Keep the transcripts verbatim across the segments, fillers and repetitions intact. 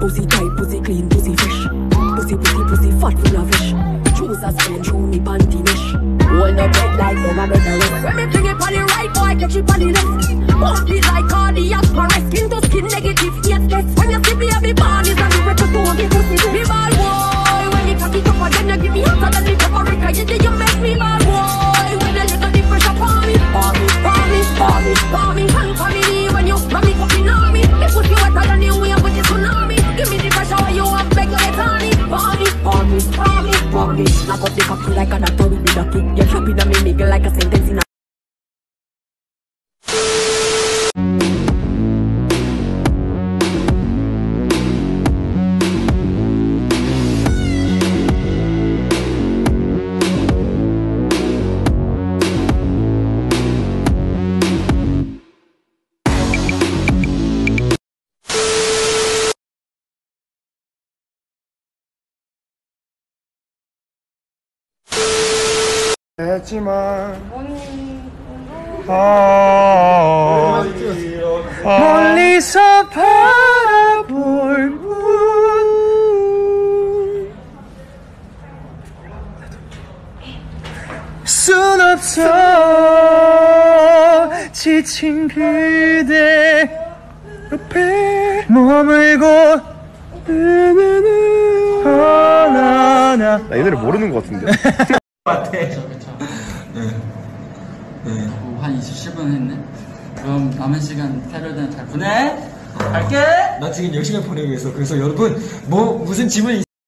Pussy tight, pussy clean, pussy fresh. Pussy, pussy, pussy fat, full of flesh. Choose a spin through me panty mesh. Hold up head like them, I better rest. When me fling it on the right, boy, catch it on the left. Pump it like cardiac arrest. Skin to skin negative, yes, yes. When you see me, every ball is a miracle to me pussy. Me ball boy, when me cock it up again, you give me hotter than the paprika. You say you make me ball boy, when the little the pressure for me. For me, for me, for me, for me. Hand for me, when you run me fucking on me. Me pussy wetter than the wave with the tsunami. Give me the pressure when you have beg like honey. For me, for me, for me, for me. Knock up the cocky like a doctor with the ducky. You're trapping on me, nigga, like a sentence in a 했지만 아, 멀리서 바라볼 뿐 순 없어 지친 그대 옆에 머물고 나나나 나 이 노래 모르는 것 같은데 같아. 그쵸, 그쵸. 네. 네. 오, 한 이십칠 분 했네. 그럼 남은 시간 패러디는 잘 보내. 어. 갈게. 나 지금 열심히 보내고 있어. 그래서 여러분 뭐 무슨 질문 있...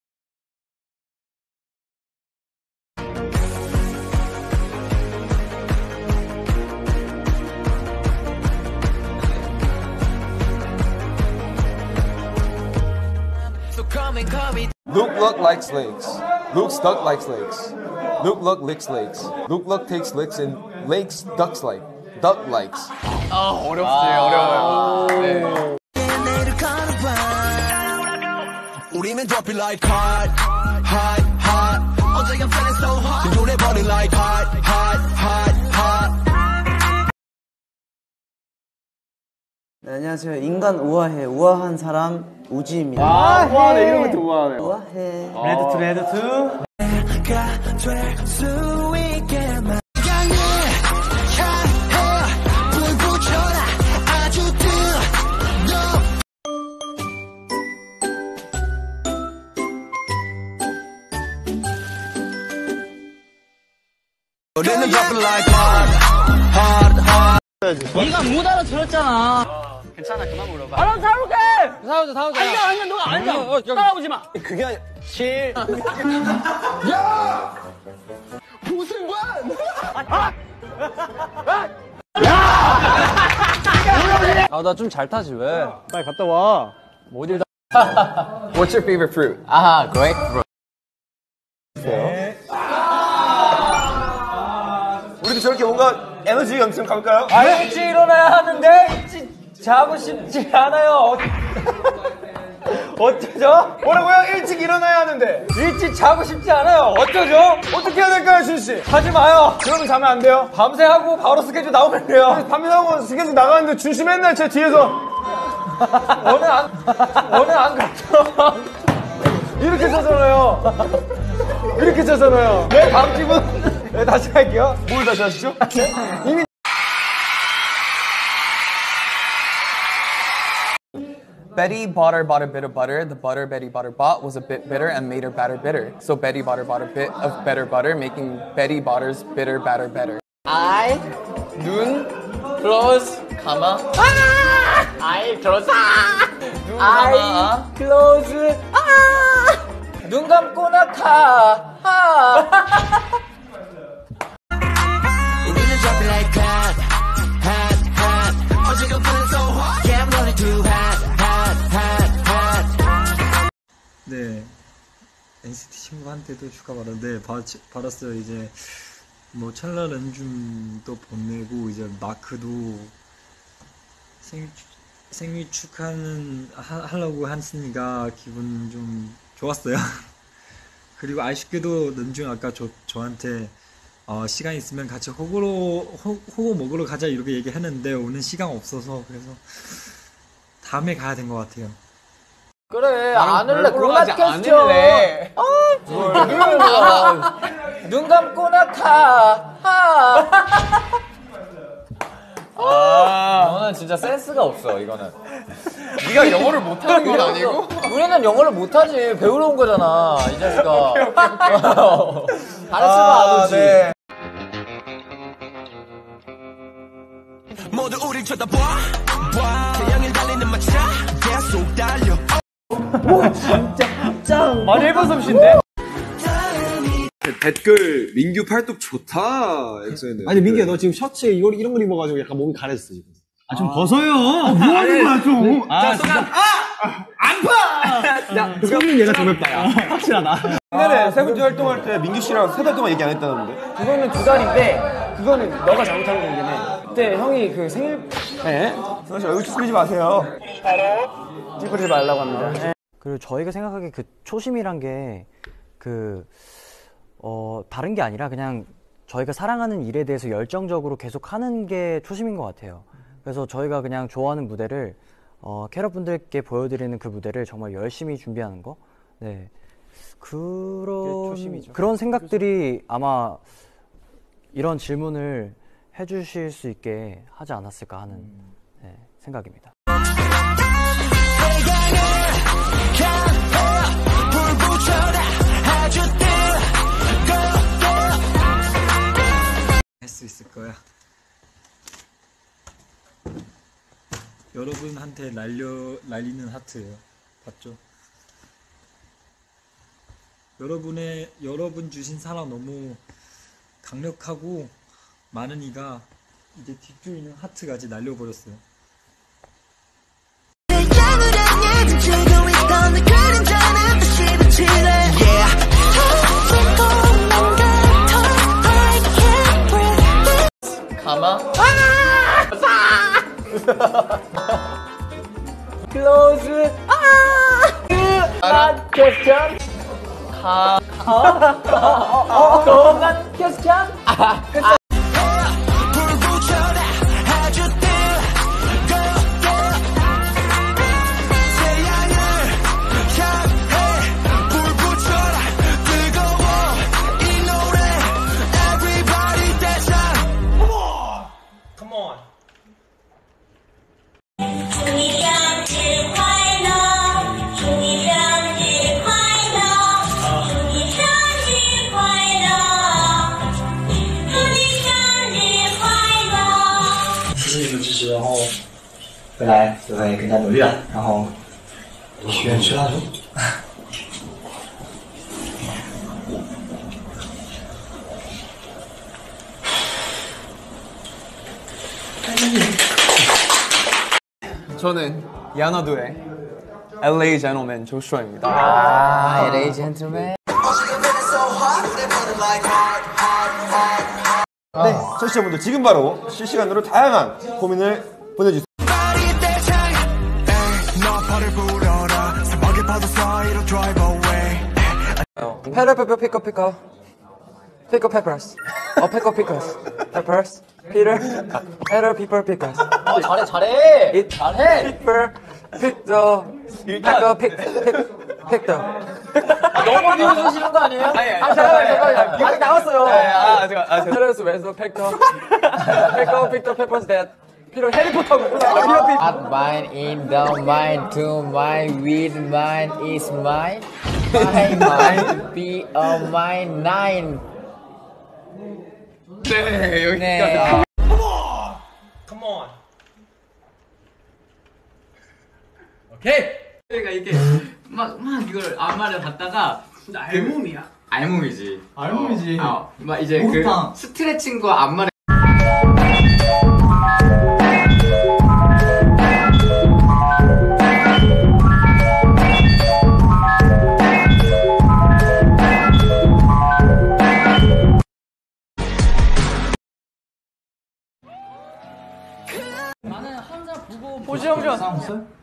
Luke Luck likes lakes. Luke Duck likes lakes. Luke Luck licks lakes. Luke Luck takes licks and lakes ducks like. Duck likes. 아 어렵지 어려워요. 네. 우리는 drop it like hot, hot, hot. 어제 I'm feeling so hot. 노래 버리 like hot, hot, hot, hot. 네, 안녕하세요. 인간 우아해 우아한 사람 우지입니다. 아, 우아하네. 이름부터 우아하네. 우아해. 아. 레드 투 레드 투. 우리는 drop it like hot, hot, hot. 네가 못 알아들었잖아. 괜찮아, 그만 물어봐. 알아서 사올게. 사오자, 사오자. 아니야, 아니야, 너 아니야. 어, 따라오지 마. 그게 아니라 칠. 야! 보승관! 아! 아, 나 좀 잘 타지 왜? 빨리 갔다 와. 어딜 다. What's your favorite fruit? 아하, grapefruit. 네. 우리도 저렇게 뭔가 에너지 넘치는 가볼까요? 아, 일찍 일어나야 하는데 일찍 자고 싶지 않아요. 어쩌죠? 뭐라고요? 일찍 일어나야 하는데 일찍 자고 싶지 않아요. 어쩌죠? 어떻게 해야 될까요, 준씨? 하지 마요. 그러면 자면 안 돼요? 밤새 하고 바로 스케줄 나오면 돼요. 밤에 나오고 스케줄 나가는데 준씨 맨날 제 뒤에서 오늘 안, 오늘 안 갔어. 이렇게 자잖아요. 이렇게 자잖아요. 네, 다음 기분. 네, 다시 할게요. 뭘 다시 하시죠? 이미 Betty bought her bought a bit of butter. The butter Betty bought her bought was a bit bitter and made her batter bitter. So Betty bought her bought a bit of better butter, making Betty Botter's bitter batter better. I, 눈, close, 가마. I, close, I close. 아! 눈 감고 나가. 아! 우리는 drop it like hot, hot, hot. 어제가 feeling so hot. Yeah, I'm running too hot, hot, hot, hot. 네, 엔시티 친구한테도 휴가 받았는데 받, 받았어요. 이제 뭐 찰나 런쥔도 보내고 이제 마크도 생일, 생일 축하는 하, 하려고 했으니까 기분 좀 좋았어요. 그리고 아쉽게도 런쥔 아까 저, 저한테 어, 시간 있으면 같이 호구로 호, 호구 먹으러 가자 이렇게 얘기했는데 오늘 시간 없어서 그래서 다음에 가야 된 것 같아요. 그래 안 할래. 보러 가지 퀘스천. 않을래. 아, 눈 감고 나카. 아, 너는 진짜 센스가 없어 이거는. 네가 영어를 못하는 건 아니고? 우리는 영어를 못하지. 배우러 온 거잖아 이 자식아. 잘했으면 안 오지. 네. 모두 우릴 쳐다봐 태양을 달리는 마차 계속 달려. 오 진짜 짱. 아니 일본 솜씨인데? 댓글 민규 팔뚝 좋다. 엑소인데. 아니 민규야 너 지금 셔츠에 이걸 이런 걸 입어가지고 약간 몸이 가렸어 지금. 아 좀 벗어요. 뭐 하는 거야 좀. 아 진짜. 아안 파. 야 소리는 얘가 더 맵다. 야 확실하다. 옛날에 세븐틴 활동할 때 민규 씨랑 세 달 동안 얘기 안 했다는데. 그거는 두 달인데 그거는 너가 잘못한 거긴 해. 그때 형이 그 생일. 네. 승환 씨 얼굴 찌푸리지 마세요. 찌푸리지 말라고 합니다. 네. 그리고 저희가 생각하기에 그 초심이란 게 그 어, 다른 게 아니라 그냥 저희가 사랑하는 일에 대해서 열정적으로 계속 하는 게 초심인 것 같아요. 그래서 저희가 그냥 좋아하는 무대를 어, 캐럿분들께 보여드리는 그 무대를 정말 열심히 준비하는 거. 네. 그런 그런 생각들이 아마 이런 질문을 해주실 수 있게 하지 않았을까 하는 네, 생각입니다. 할 수 있을 거야. 여러분한테 날려 날리는 하트예요. 봤죠? 여러분의 여러분 주신 사랑 너무 강력하고 많은 이가 이제 뒷줄 있는 하트까지 날려버렸어요. 가마? Close. 난 퀘스천. 가. 어? 난 퀘스천. 支持，然后未来就会更加努力了，然后许愿吃蜡烛。 저는 야나두의 엘에이 Gentleman 조슈아입니다. 아, 엘에이 Gentleman. 네, 청취자분들 지금 바로 실시간으로 다양한 고민을 보내주세요. Pepper, pepper, pickle, pickle. Pickle peppers. 어, pickle pickles. Peppers. Peter. Peter, pepper, pickles. 어, 잘해, 잘해. It, 잘해. Pepper, pick the. pickle, pick, pick, pick the. 너무 비웃으시는 거 아니에요? 아니, 아니. 아, 잠깐만, 잠깐만. 아직 나왔어요. 아, 제가, 아, 제가. Peter's 왼손 pick the. Pickle, pick the peppers that. Peter, 해리포터. Not mine, in the mine, to mine, with mine, is mine. Mine, mine, be a mine, nine. 네, 여기까지. 네. Come on. 오케이. 그러니까 이렇게 막, 막 이걸 안마를 받다가 알몸이야? 알몸이지. 알몸이지. 어, 막 이제 목탕. 그 스트레칭과 안마를. 나는 항상 보고 포즈 형전